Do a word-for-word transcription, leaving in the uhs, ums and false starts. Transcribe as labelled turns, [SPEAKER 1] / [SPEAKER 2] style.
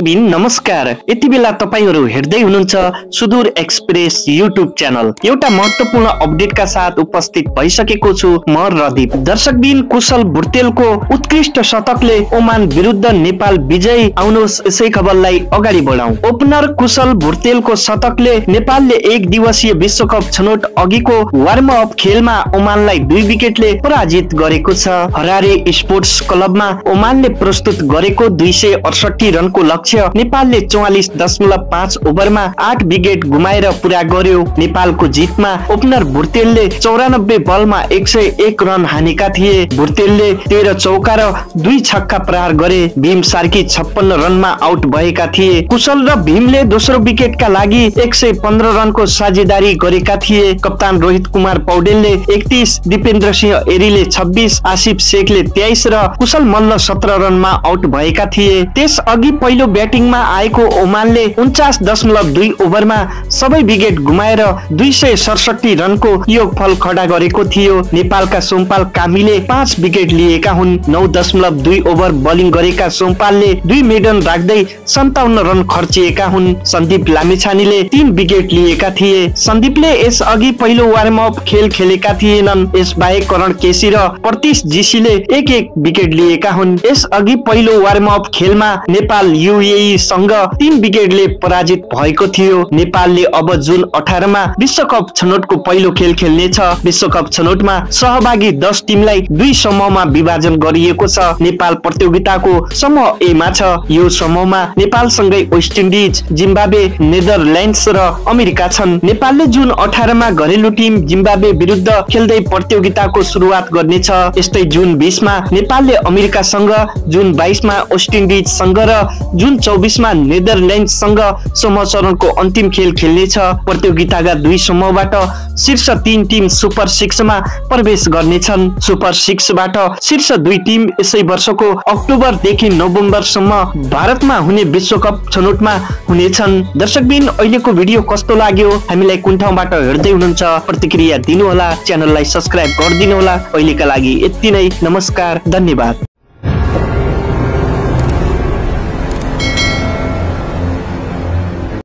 [SPEAKER 1] दर्शकबिन नमस्कार। यति बेला तपाईहरु हेर्दै हुनुहुन्छ सुदूर एक्सप्रेस युट्युब च्यानल। एउटा महत्त्वपूर्ण अपडेटका साथ उपस्थित भइसकेको छु म रदीप। दर्शकबिन कुशल भुर्तेलको उत्कृष्ट शतकले ओमान विरुद्ध नेपाल विजयी। आउनुहोस् यसै खबरलाई अगाडि बढाउँ। ओपनर कुशल भुर्तेलको शतकले नेपालले एक दिवसीय विश्वकप छनौट अघिको वार्म अप खेलमा ओमानलाई दुई विकेटले पराजित गरेको छ। हरारे स्पोर्ट्स क्लबमा ओमानले प्रस्तुत गरेको दुई सय अडसठी रनको लक्ष्य नेपालले चौवालीस दशमलव पाँच ओभरमा आठ विकेट गुमाएर पूरा गर्यो। नेपालको जितमा ओपनर भुर्तेलले चौरानब्बे बलमा एक सय एक रन हानेका थिए। भुर्तेलले तेह्र चौका र दुई छक्का प्रहार गरे। भीम सार्की छप्पन्न रनमा आउट भएका थिए। कुशल र भीमले दोस्रो विकेटका लागि एक सय पन्ध्र रनको साझेदारी गरेका थिए। कप्तान रोहित कुमार पौडेलले एकतीस, दिपेन्द्र सिंह एरीले छब्बीस, आसिफ शेखले तेइस र कुशल मल्ल सत्र रनमा आउट भएका थिए। त्यस अघि पहिलो ब्याटिङमा आएको ओमानले उन्चास दशमलव दुई ओभरमा सबै विकेट गुमाएर दुई सय सडसठी रनको योगफल खडा गरेको थियो। नेपालका सोमपाल कामीले पाँच विकेट लिएका हुन्। नौ दशमलव दुई ओभर बलिङ गरेका सोमपालले दुई मेडन राख्दै सन्ताउन्न रन खर्चिएका हुन्। सन्दीप लामिछानेले तीन विकेट लिएका थिए। सन्दीपले यस अघि पहिलो वार्म अप खेल खेलेका थिएनन्। यस बाहेक करण केसी र प्रतीश जीसीले एक एक विकेट लिएका हुन्। यस अघि पहिलो वार्म अप खेलमा नेपाल युएई सँग तीन विकेटले पराजित भएको थियो। नेपालले अब जुन अठार मा विश्वकप छनौटको पहिलो खेल खेल्नेछ। विश्वकप छनौटमा सहभागी दस टिमलाई दुई समूहमा विभाजन गरिएको छ। नेपाल प्रतियोगिताको समूह ए मा छ। यो समूहमा नेपालसँगै वेस्ट इन्डिज, जिम्बाब्वे, नेदरल्यान्ड्स र अमेरिका छन्। नेपालले जुन अठार मा घरेलु टिम जिम्बाब्वे विरुद्ध खेल्दै प्रतियोगिताको सुरुवात गर्नेछ। यस्तै जुन बीस मा नेपालले अमेरिकासँग, जुन बाइस मा वेस्ट इन्डिज सँग र जुन चौबीस मा नेदरल्यान्ड्स सँग समूह चरणको अन्तिम खेल खेल्नेछ। प्रतियोगिताका दुई समूहबाट शीर्ष तीन टिम सुपर सिक्स मा प्रवेश गर्नेछन्। सुपर सिक्स बाट शीर्ष दुई टिम यसै वर्षको अक्टोबर देखि नोभेम्बर सम्म भारतमा हुने विश्वकप छनौटमा हुनेछन्। दर्शकबिन अहिलेको भिडियो कस्तो लाग्यो, हामीलाई कुन ठाउँबाट हेर्दै हुनुहुन्छ प्रतिक्रिया दिनु होला। च्यानललाई सब्स्क्राइब गरिदिनु होला। अहिलेका लागि यति नै, नमस्कार, धन्यवाद।